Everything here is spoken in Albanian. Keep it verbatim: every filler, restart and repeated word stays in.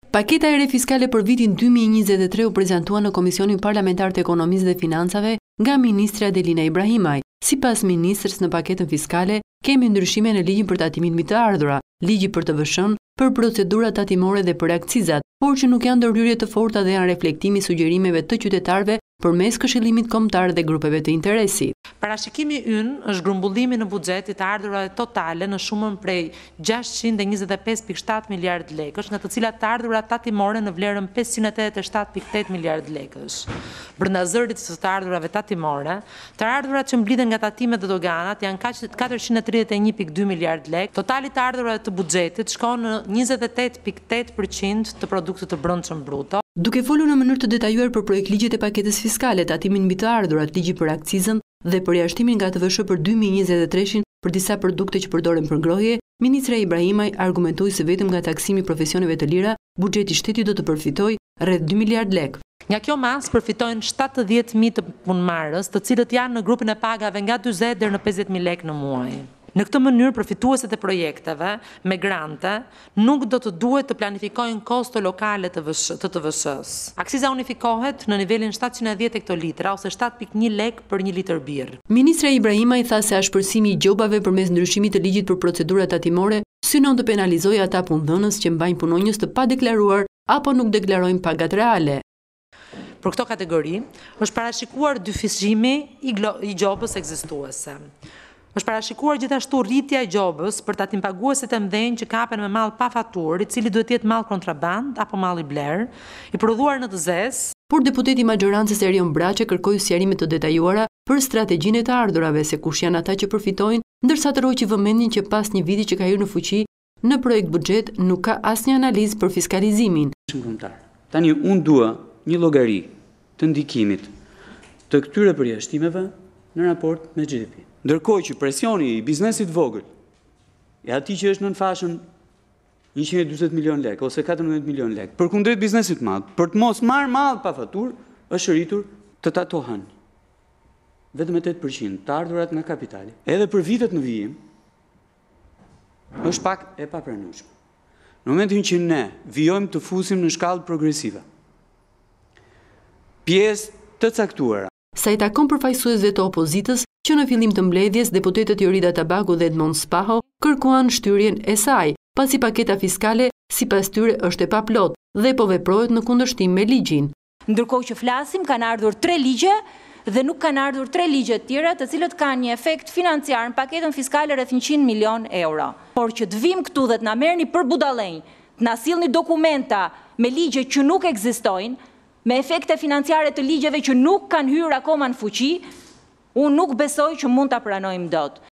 Paketa e re fiskale për vitin dy mijë e njëzet e tre u prezantua në Komisionin Parlamentar të Ekonomisë dhe Financave nga Ministra Adelina Ibrahimaj. Sipas ministrës, në paketën fiskale kemi ndryshime në ligjin për tatimin mbi të ardhura, ligji për T V S-n, për procedurat tatimore dhe për akcizat, por që nuk janë ndërhyrje të forta dhe janë reflektimi i sugjerimeve të qytetarëve përmes Këshillimit Kombëtar dhe grupeve të interesit. Parashikimi ynë është grumbullimi në buxhet i të ardhurave totale në shumën prej gjashtëqind e njëzet e pesë pikë shtatë miliard lekësh, nga të cilat të ardhurat tatimore në vlerën pesëqind e tetëdhjetë e shtatë pikë tetë miliard lekësh. Brenda zërit të të ardhurave tatimore, të ardhurat që mblidhen nga tatimet dhe doganat janë katërqind e tridhjetë e një pikë dy miliard lekë. Totali të ardhurave të buxhetit shkon në njëzet e tetë pikë tetë përqind të produktit të brendshëm bruto. Duke folur në mënyrë të detajuar për projekt ligjet e paketës fiskale, tatimin mbi të ardhurat, ligji për akcizën dhe përjashtimin nga T V S për dy mijë e njëzet e tre për disa produkte që përdoren për ngrohje, ministra Ibrahimaj argumentoi se vetëm nga taksimi i profesioneve të lira, buxheti i shtetit do të përfitojë rreth dy miliard lekë. Nga kjo mas përfitojnë shtatëdhjetë mijë të punëmarrës, të cilët janë në grupin e pagave nga dyzet deri në pesëdhjetë mijë lekë në muaj. Në këtë mënyrë, përfituesit e projekteve me grante nuk do të duhet të planifikojnë kosto lokale të T V S-s. Akciza unifikohet në nivelin shtatëqind e dhjetë hektolitra ose shtatë pikë një lekë për një litër birë. Ministra Ibrahimaj tha se ashpërsimi i gjobave përmes ndryshimit të ligjit për procedurat tatimore synon të penalizojë ata punëdhënës që mbajnë punonjës të padeklaruar apo nuk deklarojnë pagat reale. Për këto kategori, është parashikuar dyfishimi i gjobës ekzistuese. Është parashikuar gjithashtu rritja e gjobës për tatim paguesit e mëdhenj që kapen me mall pa faturë, i cili duhet të jetë mall kontraband apo mall i blerë, i prodhuar në të zezë. Por deputeti i maxhorancës Erion Braçe kërkoi sqarime të detajuara për strategjinë e të ardhurave, se kush janë ata që përfitojnë, ndërsa të roqi vëmendjen që pas një viti që ka hyrë në fuqi, në projekt buxhet nuk ka asnjë analizë për fiskalizimin. Tani unë dua një llogari të ndikimit të këtyre përjashtimeve në raport me G D P. Ndërkohë që presioni i biznesit vogël, e atij që është nën fashën njëqind e dyzet milion lekë ose katërmbëdhjetë milion lekë, përkundrejt biznesit madh, për të mos marrë mall pa faturë, është rritur të tatohen vetëm tetë përqind të ardhurat nga kapitali. Edhe për vitet në vijim, është pak e papranueshme. Në momentin që ne vijojmë të fusim në shkallë progresive, pjesë të caktuara. Sa i takon përfaqësuesve të opozitës, që në fillim të mbledhjes deputetët Jorida Tabaku dhe Edmond Spaho kërkuan shtyrjen e saj, pasi paketa fiskale sipas tyre është e paplot dhe po veprohet në kundërshtim me ligjin. Ndërkohë që flasim, kanë ardhur tre ligje dhe nuk kanë ardhur tre ligje të tjera, të cilët kanë një efekt financiar në paketën fiskale rreth njëqind milion euro. Por që të vim këtu dhe të na merrni për budallënj, të na sillni dokumenta me ligje që nuk ekzistojnë, me efekte financiare të ligjeve që nuk kanë hyrë akoma në fuqi, unë nuk besoj që mund ta pranojmë dot.